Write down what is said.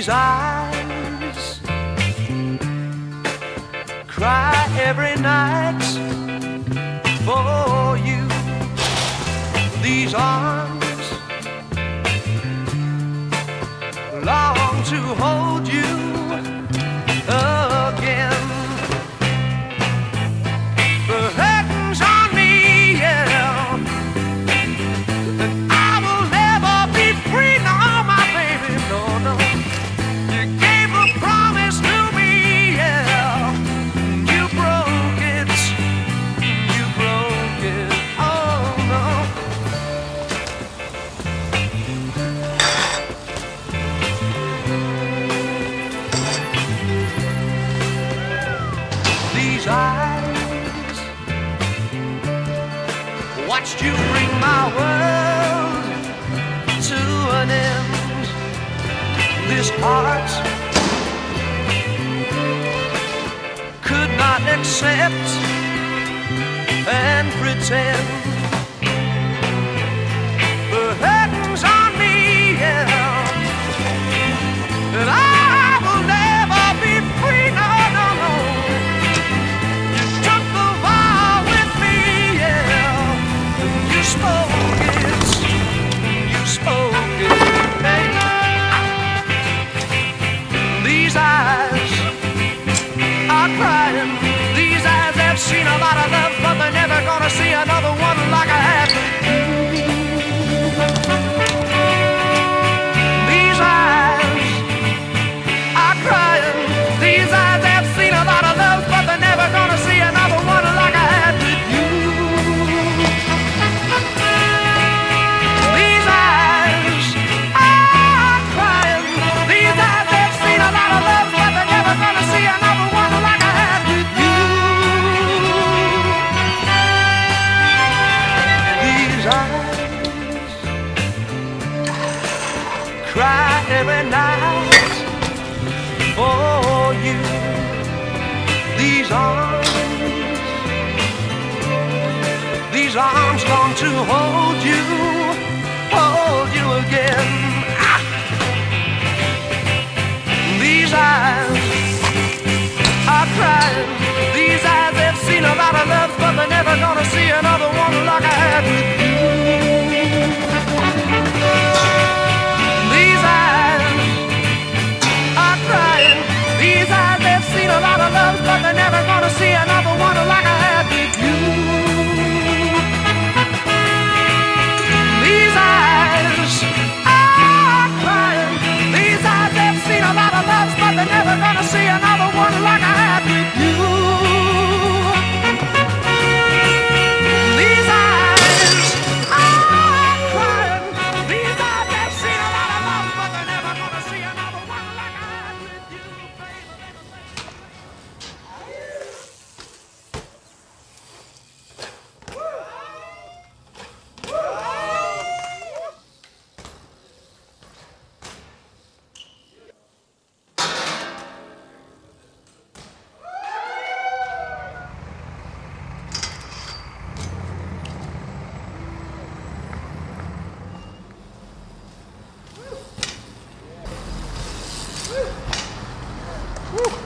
These eyes cry every night for you. These arms long to hold you again. The curtains on me, yeah, and I will never be free. No, my baby, no, no. You gave a promise to me, yeah, and you broke it. You broke it. Oh no. These eyes watched you bring my world to an end. This heart could not accept and pretend. The curtains on me, yeah, and I will never be free. No, no, no. You took the vow with me, yeah, and you spoke it. You spoke it, baby. These eyes are crying. These eyes have seen a lot of love, but they're never gonna see another one like I had with you. These eyes are crying. These eyes have seen a lot of love, but they're never gonna see another one like I had with you. These eyes are crying. These eyes have seen a lot of love, but they're never gonna see another one like I had with you. These eyes cry every night for you. These arms long to hold you again. Ah! These eyes are crying. These eyes have seen a lot of love, but they're never gonna see another one like I had with you. These eyes are crying. These eyes have seen a lot of love, but they're never gonna see another one like I had with you. These eyes are crying. These eyes have seen a lot of love, but they're never gonna see another one like I had with you. These eyes are crying. These eyes have seen a lot of love, but they're never gonna see another one like I had with you, Woo!